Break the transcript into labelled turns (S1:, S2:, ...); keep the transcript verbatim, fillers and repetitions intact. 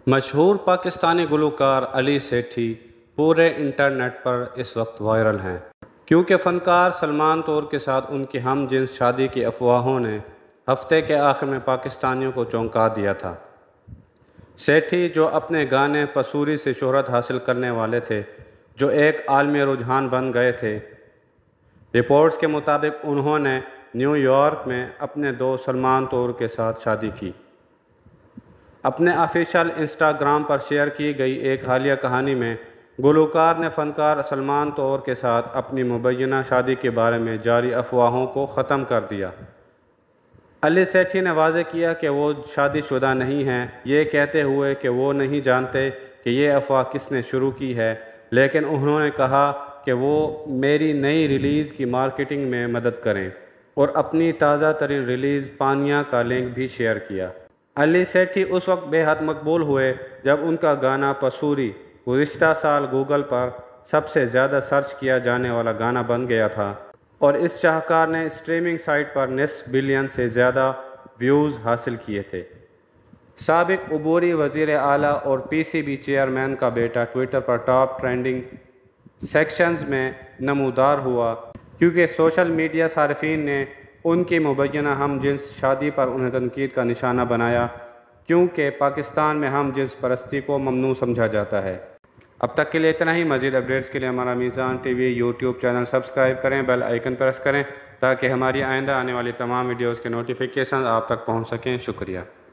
S1: مشہور پاکستانی گلوکار علی سیٹھی پورے انٹرنیٹ پر اس وقت وائرل ہیں کیونکہ فنکار سلمان طور کے ساتھ ان کی ہم جنس شادی کی افواہوں نے ہفتے کے آخر میں پاکستانیوں کو چونکا دیا تھا۔ سیٹھی جو اپنے گانے پسوری سے شہرت حاصل کرنے والے تھے، جو ایک عالمی رجحان بن گئے تھے۔ رپورٹس کے مطابق انہوں نے نیو یارک میں اپنے دوست سلمان طور کے ساتھ شادی کی۔ اپنے آفیشیل انسٹاگرام پر شیئر کی گئی ایک حالیہ کہانی میں گلوکار نے فنکار سلمان طور کے ساتھ اپنی مبینہ شادی کے بارے میں جاری افواہوں کو ختم کر دیا۔ علی سیٹھی نے واضح کیا کہ وہ شادی شدہ نہیں ہیں، یہ کہتے ہوئے کہ وہ نہیں جانتے کہ یہ افواہ کس نے شروع کی ہے، لیکن انہوں نے کہا کہ وہ میری نئی ریلیز کی مارکیٹنگ میں مدد کریں اور اپنی تازہ ترین ریلیز پانیا کا لنک بھی شیئر کیا۔ علی سیٹھی اس وقت بے حد مقبول ہوئے جب ان کا گانا پسوری گزشتہ سال گوگل پر سب سے زیادہ سرچ کیا جانے والا گانا بن گیا تھا اور اس شاہکار نے اسٹریمنگ سائٹ پر نصف بلین سے زیادہ ویوز حاصل کیے تھے۔ سابق عبوری وزیر اعلیٰ اور پی سی بی چیئرمین کا بیٹا ٹویٹر پر ٹاپ ٹرینڈنگ سیکشنز میں نمودار ہوا کیونکہ سوشل میڈیا صارفین نے ان کی مبینہ ہم جنس شادی پر انہیں تنقید کا نشانہ بنایا کیونکہ پاکستان میں ہم جنس پرستی کو ممنوع سمجھا جاتا ہے۔ اب تک کے لیے اتنا ہی۔ مزید اپڈیٹس کے لیے ہمارا Mizan T V YouTube channel subscribe کریں، بیل آئیکن پریس کریں تاکہ ہماری آئندہ آنے والی تمام ویڈیوز کے نوٹیفیکیشنز آپ تک پہنچ سکیں۔ شکریہ۔